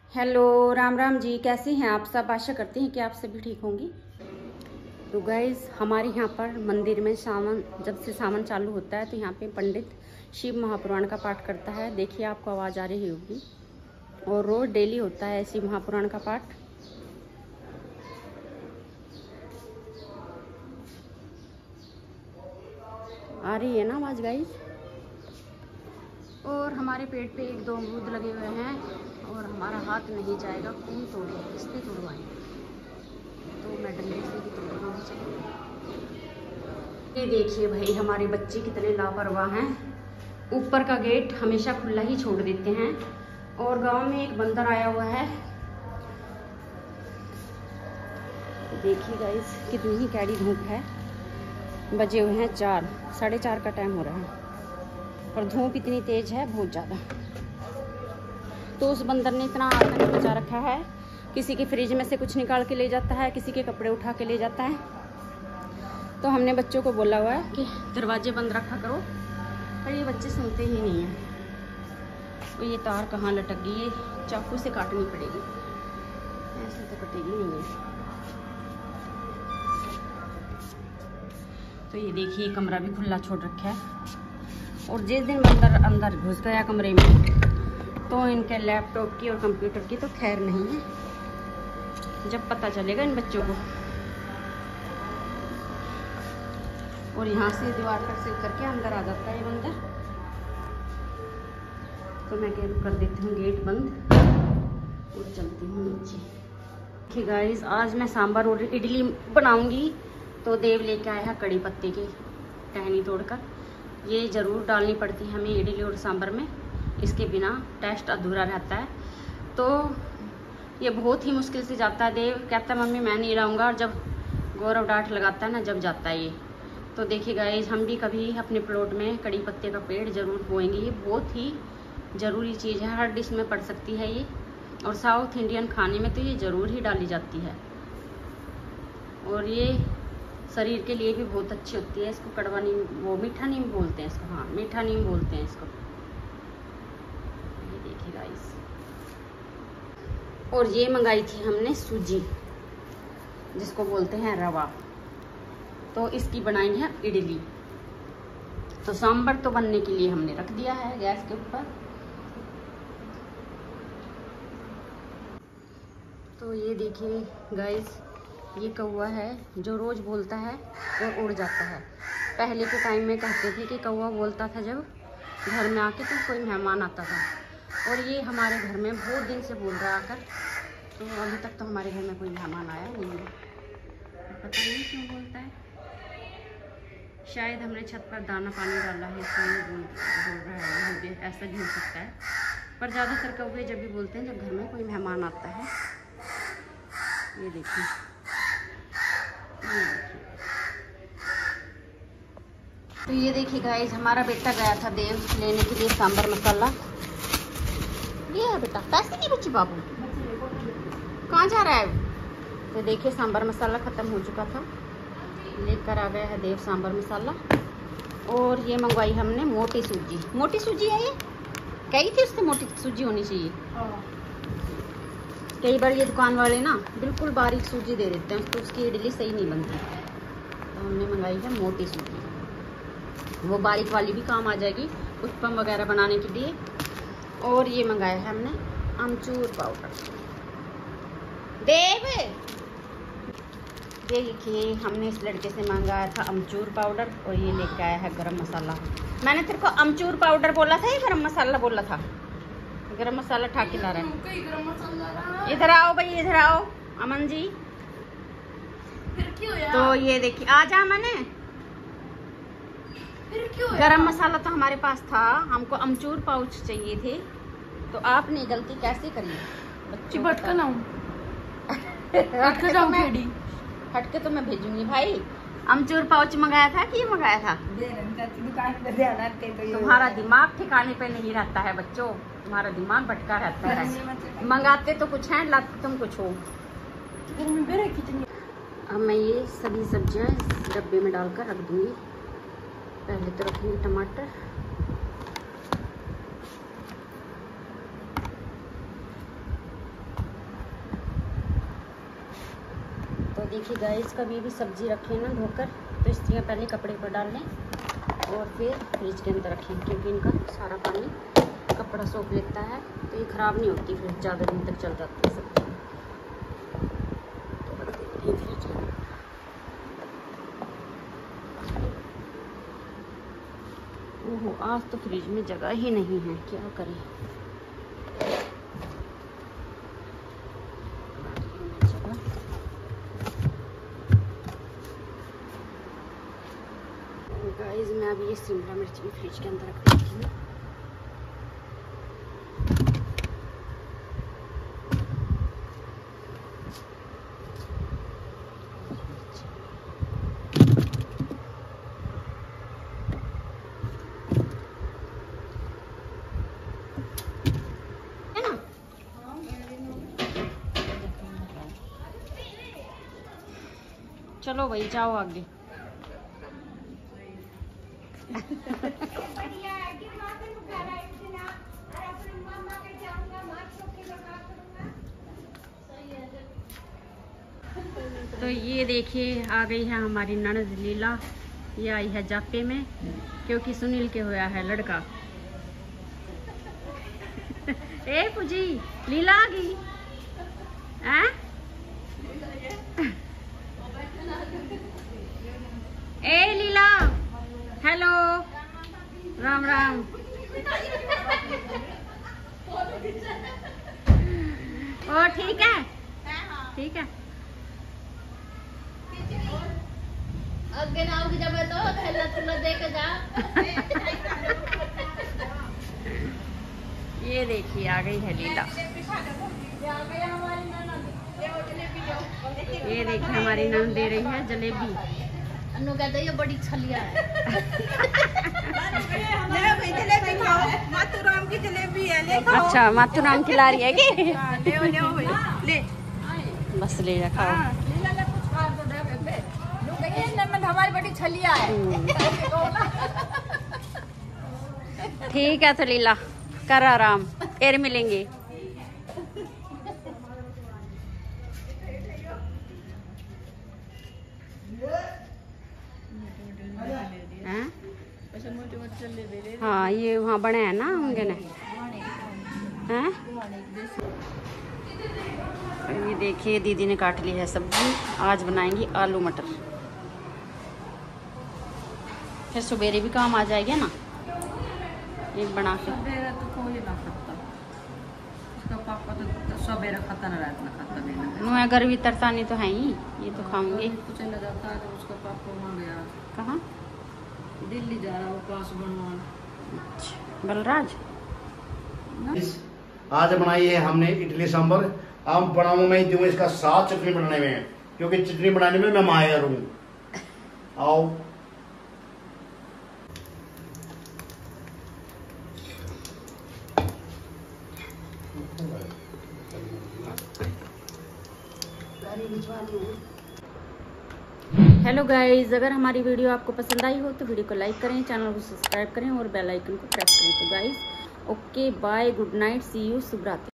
Hello, Ram Ram ji. कैसे हैं आप सब? आशा करते हैं कि आप सभी ठीक होंगी। तो गाइस, हमारे यहाँ पर मंदिर में सावन, जब से सावन चालू होता है तो यहाँ पे पंडित शिव महापुराण का पाठ करता है। देखिए, आपको आवाज़ आ रही होगी। और रोज़ डेली होता है शिव महापुराण का पाठ। आ रही है ना आवाज़ गाइस? और हमारे पेट पे 1-2 अमरूद लगे हुए हैं और हमारा हाथ नहीं जाएगा। कौन तोड़े? किसने तोड़वाए? तो मैं डंडे से भी तोड़ूंगी। ये देखिए भाई, हमारे बच्चे कितने लापरवाह हैं। ऊपर का गेट हमेशा खुला ही छोड़ देते हैं। और गांव में एक बंदर आया हुआ है। देखिए गाइस, कितनी ही कैडी धूप है। बजे हुए हैं 4, 4:30 का टाइम हो रहा है और धूप इतनी तेज है, बहुत ज़्यादा। तो उस बंदर ने इतना आतंक मचा रखा है। किसी के फ्रिज में से कुछ निकाल के ले जाता है, किसी के कपड़े उठा के ले जाता है। तो हमने बच्चों को बोला हुआ है कि दरवाजे बंद रखा करो, पर ये बच्चे सुनते ही नहीं हैं। तो ये तार कहाँ लटक गई? ये चाकू से काटनी पड़ेगी, ऐसे तो कटेगी नहीं है। तो ये देखिए, कमरा भी खुला छोड़ रखा है। और जिस दिन बंदर अंदर घुस गया कमरे में, तो इनके लैपटॉप की और कंप्यूटर की तो खैर नहीं है। जब पता चलेगा इन बच्चों को। और यहाँ से दीवार पर से करके अंदर आ जाता है ये बंदर। तो मैं कर देती हूँ गेट बंद और चलती हूँ नीचे। देखिए गाइस, आज मैं सांभर और इडली बनाऊंगी। तो देव लेके आया है कड़ी पत्ते की टहनी तोड़कर। ये ज़रूर डालनी पड़ती है हमें इडली और सांभर में, इसके बिना टेस्ट अधूरा रहता है। तो ये बहुत ही मुश्किल से जाता है। देव कहता है मम्मी मैं नहीं लाऊंगा, और जब गौरव डांट लगाता है ना, जब जाता है ये। तो देखिए गाइस, हम भी कभी अपने प्लॉट में कड़ी पत्ते का पेड़ ज़रूर बोएंगे। ये बहुत ही ज़रूरी चीज़ है, हर डिश में पड़ सकती है ये। और साउथ इंडियन खाने में तो ये ज़रूर ही डाली जाती है। और ये शरीर के लिए भी बहुत अच्छी होती है। इसको कड़वा नीम, वो मीठा नीम बोलते हैं इसको। हाँ, मीठा नीम बोलते हैं इसको। ये देखिए गाइस। और ये मंगाई थी हमने सूजी, जिसको बोलते हैं रवा। तो इसकी बनाई है इडली। तो सांभर तो बनने के लिए हमने रख दिया है गैस के ऊपर। तो ये देखिए गाइस, ये कौवा है जो रोज बोलता है और उड़ जाता है। पहले के टाइम में कहते थे कि कौवा बोलता था जब घर में आके, तो कोई मेहमान आता था। और ये हमारे घर में बहुत दिन से बोल रहा आकर। तो अभी तक तो हमारे घर में कोई मेहमान आया नहीं है। पता नहीं क्यों बोलता है। शायद हमने छत पर दाना पानी डाला है, इसलिए बोल रहा है। ऐसा भी हो सकता है। पर ज़्यादातर कौवे जब भी बोलते हैं जब घर में कोई मेहमान आता है। ये देखिए, तो ये देखिए गाइस, हमारा बेटा गया था देव लेने के लिए सांभर मसाला। ये है बेटा, पैसे नहीं बच्चे बाबू, कहाँ जा रहा है? तो देखिए, सांभर मसाला खत्म हो चुका था, लेकर आ गया है देव सांभर मसाला। और ये मंगवाई हमने मोटी सूजी। मोटी सूजी है ये, कही थी उससे मोटी सूजी होनी चाहिए। कई बार ये दुकान वाले ना बिल्कुल बारीक सूजी दे देते हैं, तो उसकी इडली सही नहीं बनती। तो हमने मंगाई है मोटी सूजी, वो बारीक वाली भी काम आ जाएगी उत्पम वगैरह बनाने के लिए। और ये मंगाया है हमने अमचूर पाउडर। देव, ये देखिए, हमने इस लड़के से मंगाया था अमचूर पाउडर, और ये लेके आया है गरम मसाला। मैंने तेरे को अमचूर पाउडर बोला था या गरम मसाला बोला था? गरम मसाला ठा के ला रहा है। इधर आओ भाई, इधर आओ अमन जी। फिर क्यों यार? तो ये देखिए, आ जा मैंने। फिर क्यों यार? गरम मसाला तो हमारे पास था, हमको अमचूर पाउच चाहिए थे। तो आपने गलती कैसे करी? बच्चों भटका ना हूँ। हटके तो मैं भेजूंगी भाई। अमचूर पाउच मंगाया था कि ये मंगाया था? दुकान पर तुम्हारा दिमाग ठिकाने पे नहीं रहता है बच्चों, तुम्हारा दिमाग भटका रहता है। मंगाते तो कुछ है, लाते तुम कुछ हो। अब मैं ये सभी सब्जियां इस डब्बे में डालकर रख दूंगी। पहले तो रखूंगी टमाटर, देखिए गाइस, कभी भी सब्जी रखें ना धोकर तो इस तरह पहले कपड़े पर डाल लें और फिर फ्रिज के अंदर रखें, क्योंकि इनका सारा पानी कपड़ा सोख लेता है तो ये ख़राब नहीं होती, फिर ज़्यादा दिन तक चल जाती है सब्जी। तो रख देते हैं फ्रिज में। ओहो, आज तो फ्रिज में जगह ही नहीं है, क्या करें। गाइस मैं अभी ये शिमला मिर्च भी फ्रिज के अंदर रख देती हूँ। चलो भाई जाओ आगे। तो ये देखिए आ गई है हमारी ननद लीला। ये आई है जापे में क्योंकि सुनील के होया है लड़का। ए पूजी, लीला आ गई हैं? ए लीला, हेलो, राम राम। ओ ठीक है, ठीक है। अगे नाव की जब तो खेला तुला देके जा। ये देखिए आ गई है लीला। ये देखिए हमारी नंद दे रही है जलेबी। अनु कहते ये बड़ी छलिया है। जलेबी खाओ, मातूराम की जलेबी है, ले खाओ। अच्छा, मातूराम की ला रही है कि? ले ले बस ले जा, खाओ। लीला ले कुछ खा तो दे बेबे। लोग कहिए नमन हमारी बड़ी छलिया है। ठीक है तो लीला कर आराम, फिर मिलेंगे। हैं? हाँ ये वहाँ बने हैं ना होंगे ना हैं। ये देखिए दीदी ने काट ली है सब्जी। आज बनाएंगी आलू मटर, फिर सवेरे भी काम आ जाएगा ना एक बना के। तो कोई ना खाता, उसका पापा तो सवेरे खाता ना, रात में खाता नहीं ना। अगर भी तरतानी तो है ही, ये तो खाऊंगे। कुछ नहीं जाता है तो उसका पापा वहाँ गया, कहाँ? दिल्ली जा रहा, वो पास बनवाना। अच्छा, बलराज। आज बनाई है हमने इडली सांभर। अब बनाऊँ मैं दूँ इसका साथ चटनी बनाने में, क्योंकि चटनी बनाने में मैं माहिर हूँ। आओ हेलो गाइस, अगर हमारी वीडियो आपको पसंद आई हो तो वीडियो को लाइक करें, चैनल को सब्सक्राइब करें और बेल आइकन को प्रेस करें। तो guys okay bye, good night, see you, शुभ रात्रि।